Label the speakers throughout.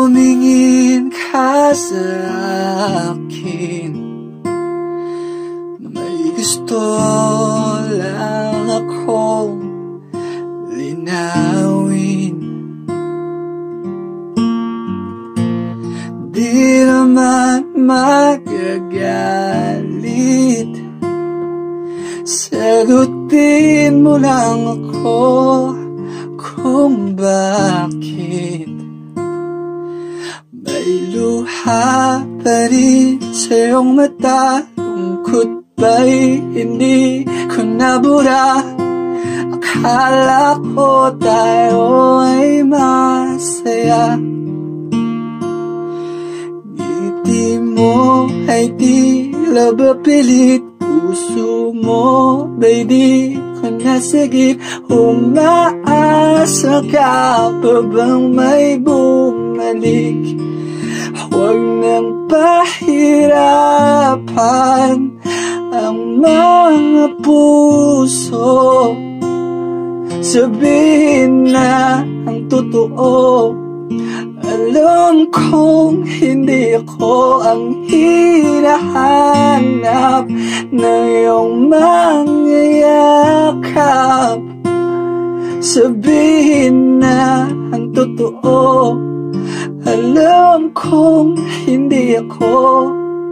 Speaker 1: tumingin ka sa akin, may gusto lang akong linawin. Di naman magagalit, sagutin mo lang ako kung bakit may luha pa rin sa iyong mata. Lungkot ba'y hindi ko nabura? Akala ko tayo ay masaya. Ngiti mo ay tila ba pilit, puso mo ba'y di ko nasagip? Umaasa ka pa bang may bumalik? Huwag nang pahirapan ang mga puso. Sabihin na ang totoo. Alam kong hindi ako ang hinahanap ng iyong mga yakap. Sabihin na ang totoo. Alam kong hindi ako.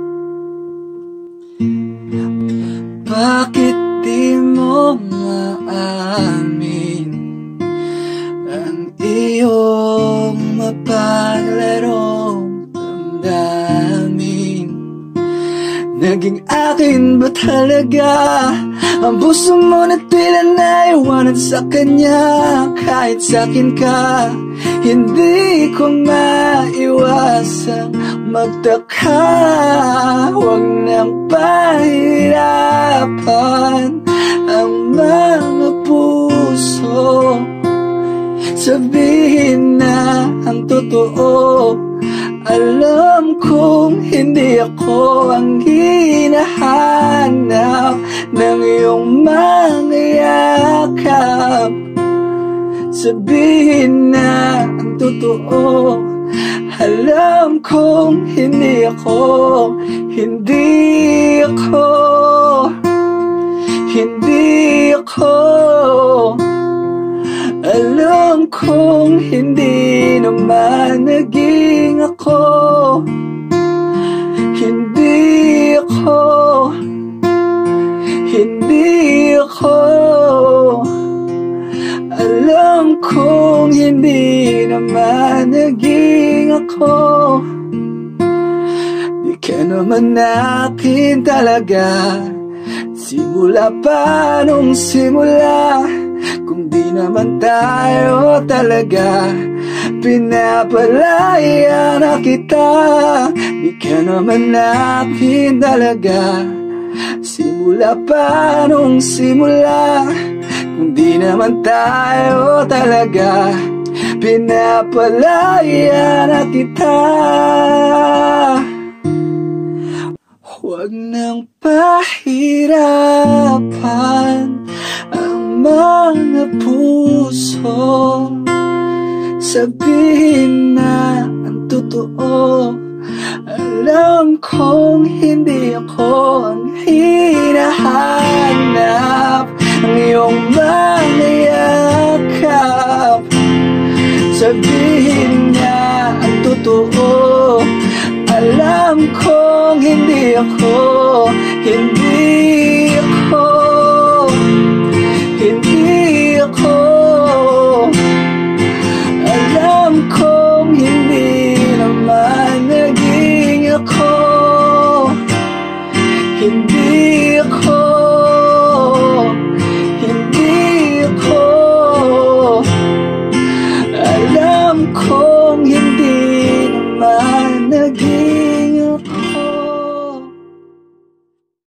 Speaker 1: Bakit di mo maamin ang iyong mapaglarong damdamin? Naging akin ba talaga ang puso mo na tila naiwanan sa kanya? Kahit sa'kin ka, hindi ko maiwasang magtaka. Huwag nang pahirapan ang mga puso. Sabihin na ang totoo. Alam kong hindi ako ang hinahanap ng iyong mga yakap. Sabihin na ang totoo. Alam kong hindi ako, hindi ako, hindi ako. Alam kong hindi naman naging ako. Hindi ako, hindi ako. Alam kong hindi naman naging ako. Di ka naman akin talaga, simula pa nung simula. Kung di naman tayo talaga, pinapalaya na kita. Di ka naman akin talaga, simula pa nung simula. Kung di naman tayo talaga, pinapalaya na kita. Huwag nang pahirapan ang mga puso. Sabihin na ang totoo. Alam kong hindi ako ang hinahanap ng iyong mga yakap. Sabihin niya ang totoo. Alam kong hindi ako, hindi